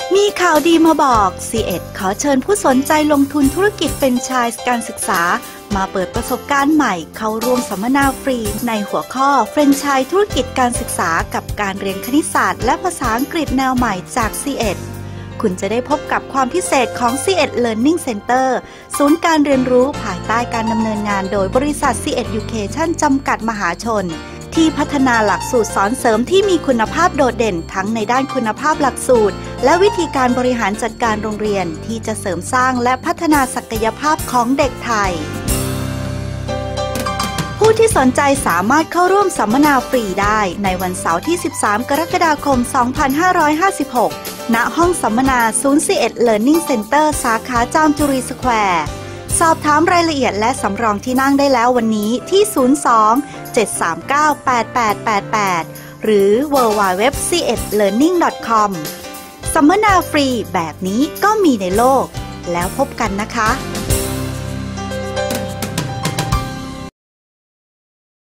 มีข่าวดีมาบอก C1 ขอเชิญผู้สนใจลงทุนธุรกิจแฟรนไชส์การศึกษามาเปิดประสบการณ์ใหม่เข้าร่วมสัมมนาฟรีในหัวข้อแฟรนไชส์ธุรกิจการศึกษากับการเรียนคณิตศาสตร์และภาษาอังกฤษแนวใหม่จาก C1 คุณจะได้พบกับความพิเศษของ C1 Learning Center ศูนย์การเรียนรู้ภายใต้การดำเนินงานโดยบริษัท C1 Education จำกัดมหาชนที่พัฒนาหลักสูตรสอนเสริมที่มีคุณภาพโดดเด่นทั้งในด้านคุณภาพหลักสูตรและวิธีการบริหารจัดการโรงเรียนที่จะเสริมสร้างและพัฒนาศักยภาพของเด็กไทยผู้ที่สนใจสามารถเข้าร่วมสัมมนาฟรีได้ในวันเสาร์ที่ 13 กรกฎาคม 2556 ณ ห้องสัมมนาศูนย์ C1 Learning Center สาขาจามจุรีสแควร์สอบถามรายละเอียดและสำรองที่นั่งได้แล้ววันนี้ที่ 02-739-8888 หรือ www.c1learning.com สัมมนาฟรีแบบนี้ก็มีในโลกแล้วพบกันนะคะ